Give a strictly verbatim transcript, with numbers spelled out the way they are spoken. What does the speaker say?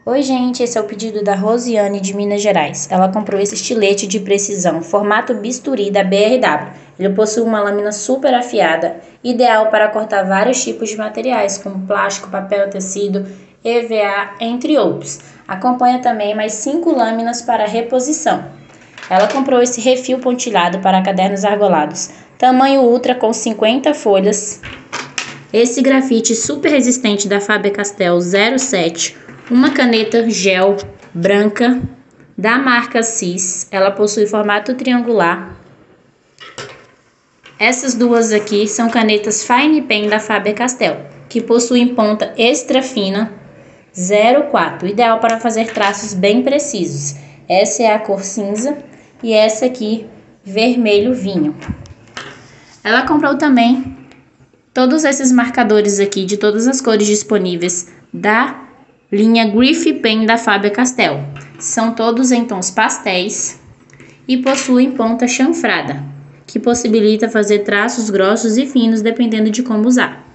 Oi, gente, esse é o pedido da Rosiane de Minas Gerais. Ela comprou esse estilete de precisão, formato bisturi da B R W. Ele possui uma lâmina super afiada, ideal para cortar vários tipos de materiais, como plástico, papel, tecido, E V A, entre outros. Acompanha também mais cinco lâminas para reposição. Ela comprou esse refil pontilhado para cadernos argolados, tamanho ultra com cinquenta folhas. Esse grafite super resistente da Faber-Castell zero sete, uma caneta gel branca da marca Cis, ela possui formato triangular. Essas duas aqui são canetas Fine Pen da Faber-Castell, que possuem ponta extra fina zero quatro, ideal para fazer traços bem precisos. Essa é a cor cinza e essa aqui vermelho vinho. Ela comprou também todos esses marcadores aqui de todas as cores disponíveis da linha Griff Pen da Faber-Castell. São todos em tons pastéis e possuem ponta chanfrada, que possibilita fazer traços grossos e finos dependendo de como usar.